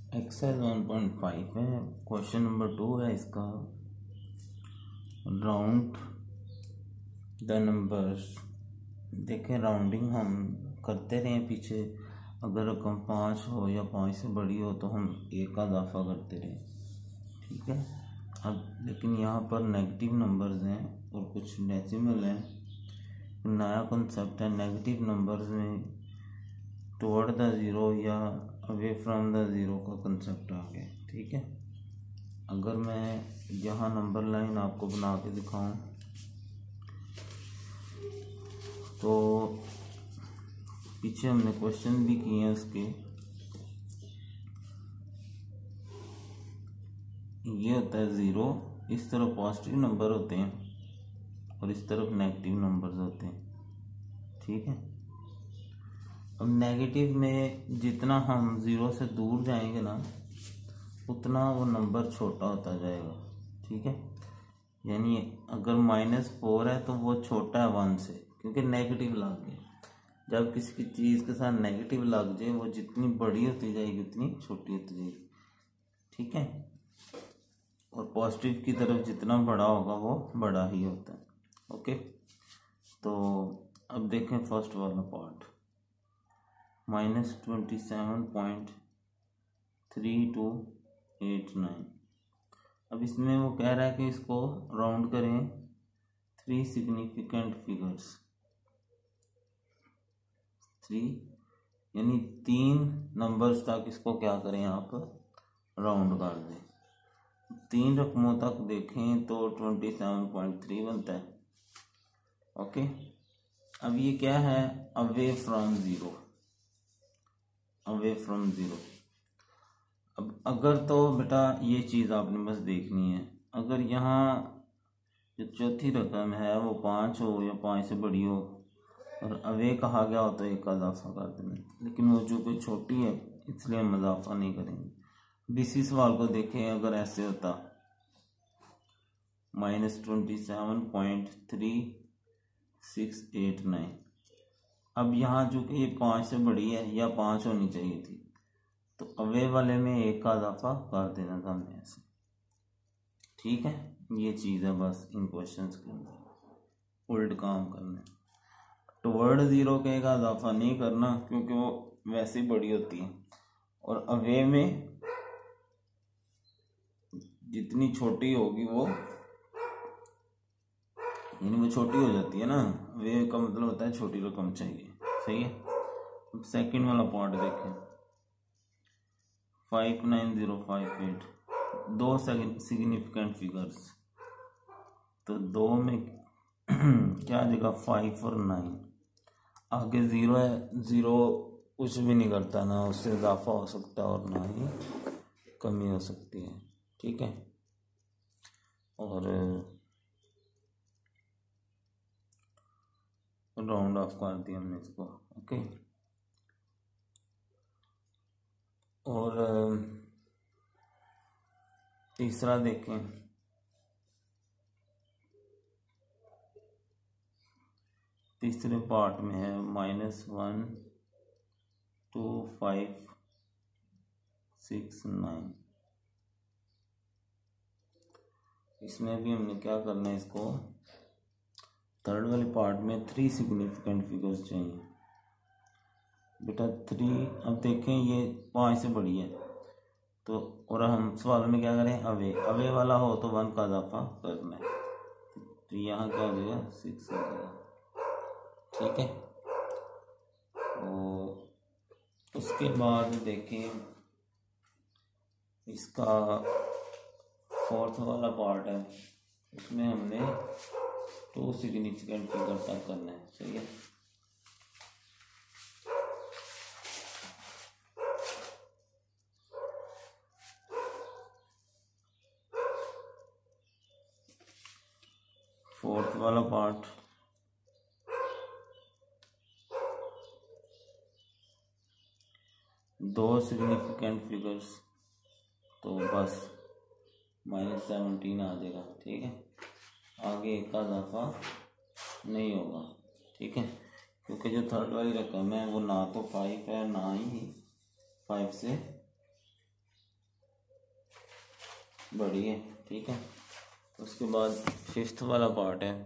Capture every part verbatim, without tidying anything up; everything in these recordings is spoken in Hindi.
एक्सरसाइज वन पॉइंट फाइव है, क्वेश्चन नंबर टू है इसका। Round the numbers. देखें, राउंडिंग हम करते रहे पीछे, अगर रकम पाँच हो या पाँच से बड़ी हो तो हम एक का इजाफा करते रहे, ठीक है। अब लेकिन यहाँ पर नेगेटिव नंबर्स हैं और कुछ डेसिमल हैं। नया कंसेप्ट है नेगेटिव नंबर्स में टुवर्ड द ज़ीरो या अवे फ्रॉम द ज़ीरो का कंसेप्ट आ गया, ठीक है। अगर मैं यहाँ नंबर लाइन आपको बना के दिखाऊं तो पीछे हमने क्वेश्चन भी किए हैं उसके। ये होता है ज़ीरो, इस तरफ पॉजिटिव नंबर होते हैं और इस तरफ नेगेटिव नंबर्स होते हैं, ठीक है। अब नेगेटिव में जितना हम ज़ीरो से दूर जाएंगे ना उतना वो नंबर छोटा होता जाएगा, ठीक है। यानी अगर माइनस फोर है तो वो छोटा है वन से, क्योंकि नेगेटिव लग गया। जब किसी की चीज़ के साथ नेगेटिव लग जाए वो जितनी बड़ी होती जाएगी उतनी छोटी होती जाएगी, ठीक है। और पॉजिटिव की तरफ जितना बड़ा होगा वो बड़ा ही होता है, ओके। तो अब देखें फर्स्ट वाला part, minus twenty seven point three two eight nine. अब इसमें वो कह रहा है कि इसको राउंड करें थ्री सिग्निफिकेंट फिगर्स, थ्री यानी तीन नंबर्स तक इसको क्या करें आप राउंड कर दें। तीन रकमों तक देखें तो ट्वेंटी सेवन पॉइंट थ्री बनता है, ओके। अब ये क्या है, away from zero, away from zero. अब अगर तो बेटा ये चीज़ आपने बस देखनी है, अगर यहाँ जो चौथी रकम है वो पाँच हो या पाँच से बड़ी हो और अवे कहा गया हो तो एक का इजाफा कर देना, लेकिन वो जो कोई छोटी है इसलिए हम इजाफा नहीं करेंगे। अब इसी सवाल को देखें, अगर ऐसे होता minus twenty seven point three six eight nine. अब यहाँ जो कि ये पाँच से बड़ी है या पाँच होनी चाहिए थी, तो अवे वाले में एक का इजाफा कर देना था हमने ऐसे, ठीक है। ये चीज़ है बस इन क्वेश्चंस के अंदर उल्ट काम करना है। टुवर्ड ज़ीरो के का इजाफा नहीं करना क्योंकि वो वैसे ही बड़ी होती है, और अवे में जितनी छोटी होगी वो यानी वो छोटी हो जाती है ना, अवे का मतलब होता है छोटी रकम चाहिए, सही है। अब सेकंड वाला पार्ट देखें, five nine zero five eight, दो सिग्निफिकेंट फिगर्स, तो दो में क्या जगह फाइव और नाइन, आगे ज़ीरो है, ज़ीरो कुछ भी नहीं करता, ना उससे इजाफा हो सकता है और ना ही कमी हो सकती है, ठीक है। और राउंड ऑफ कर दिया हमने इसको, ओके। और तीसरा देखें, तीसरे पार्ट में है minus one two five six nine. इसमें भी हमने क्या करना है, इसको थर्ड वाले पार्ट में थ्री सिग्निफिकेंट फिगर्स चाहिए बेटा, थ्री। अब देखें ये पाँच से बड़ी है तो, और हम सवाल में क्या करें, अवे अवे वाला हो तो वन का इजाफा करना है, तो यहाँ क्या हो जाएगा सिक्स हो जाएगा, ठीक है। और उसके बाद देखें इसका फोर्थ वाला पार्ट है, उसमें हमने टू सिग्निफिकेंट फिगर तक करना है, सही है। फोर्थ वाला पार्ट दो सिग्निफिकेंट फिगर्स, तो बस माइनस सेवनटीन आ जाएगा, ठीक है। आगे एक का इजाफा नहीं होगा, ठीक है, क्योंकि जो थर्ड वाली रकम है वो ना तो फाइव है ना ही फाइव से बड़ी है, ठीक है। उसके बाद फिफ्थ वाला पार्ट है,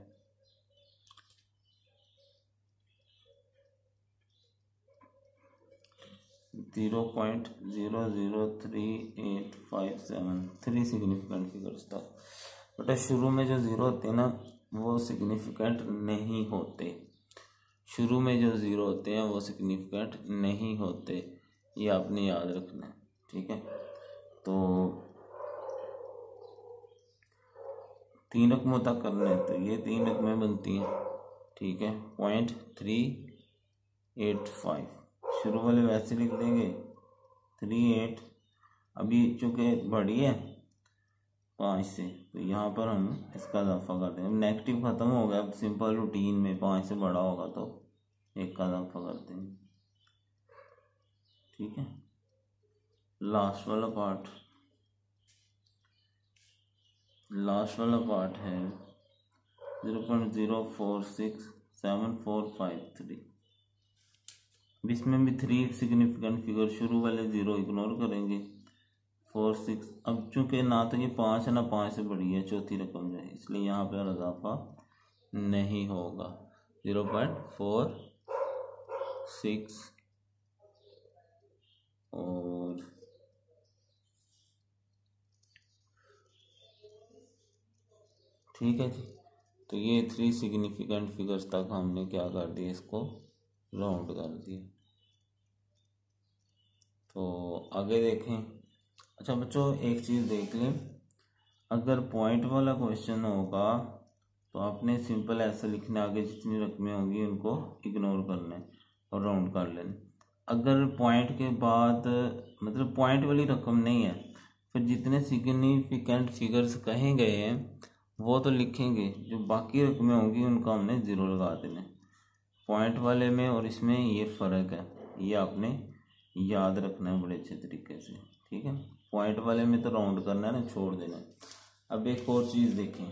zero point zero zero three eight five seven, three significant figures था। बेटा शुरू में जो ज़ीरो होते हैं ना वो सिग्निफिकेंट नहीं होते, शुरू में जो ज़ीरो होते हैं वो सिग्निफिकेंट नहीं होते, ये आपने याद रखना है, ठीक है। तो तीन रकमों तक करना है तो ये तीन रकमें बनती हैं, ठीक है। पॉइंट थ्री एट फाइव शुरू वाले वैसे लिख देंगे, थ्री एट, अभी चूँकि बड़ी है पाँच से तो यहाँ पर हम इसका इजाफा कर देंगे। नेगेटिव ख़त्म हो गया, अब सिंपल रूटीन में पाँच से बड़ा होगा तो एक का इजाफा कर देंगे, ठीक है। लास्ट वाला पार्ट, लास्ट वाला पार्ट है zero point zero four six seven four five three. इसमें भी थ्री सिग्निफिकेंट फिगर, शुरू वाले ज़ीरो इग्नोर करेंगे, फोर सिक्स, अब चूंकि ना तो ये पाँच है ना पाँच से बड़ी है चौथी रकम जो है, इसलिए यहाँ पर इजाफा नहीं होगा। ज़ीरो पॉइंट फोर सिक्स और ठीक है जी। तो ये थ्री सिग्निफिकेंट फिगर्स तक हमने क्या कर दिया, इसको राउंड कर दिया। तो आगे देखें। अच्छा बच्चों एक चीज़ देख लें, अगर पॉइंट वाला क्वेश्चन होगा तो आपने सिंपल ऐसे लिखना, आगे जितनी रकमें होंगी उनको इग्नोर करना है और राउंड कर लेना। अगर पॉइंट के बाद मतलब पॉइंट वाली रकम नहीं है, फिर जितने सिग्निफिकेंट फिगर्स कहे गए हैं वो तो लिखेंगे, जो बाकी रकमें होंगी उनका हमने ज़ीरो लगा देना। पॉइंट वाले में और इसमें ये फ़र्क है, ये आपने याद रखना है बड़े अच्छे तरीके से, ठीक है। पॉइंट वाले में तो राउंड करना है ना, छोड़ देना है। अब एक और चीज़ देखें,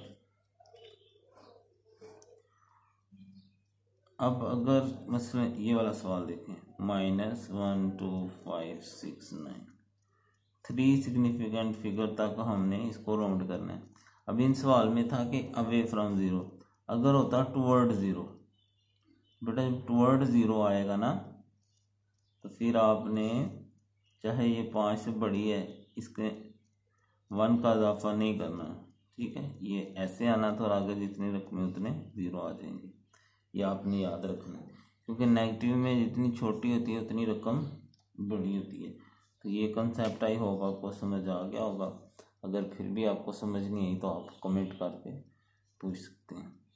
अब अगर मसलन ये वाला सवाल देखें, minus one two five six nine, three significant figure तक हमने इसको राउंड करना है। अब इन सवाल में था कि अवे फ्रॉम ज़ीरो, अगर होता टुवर्ड ज़ीरो, बेटा जब टुवर्ड ज़ीरो आएगा ना तो फिर आपने चाहे ये पाँच से बड़ी है इसके वन का इजाफा नहीं करना, ठीक है। ये ऐसे आना था और आगे जितनी रकमें उतने ज़ीरो आ जाएंगे, ये आपने याद रखना है, क्योंकि नेगेटिव में जितनी छोटी होती है उतनी रकम बड़ी होती है। तो ये कंसेप्ट आई होप आपको समझ आ गया होगा। अगर फिर भी आपको समझ नहीं आई तो आप कमेंट करके पूछ सकते हैं।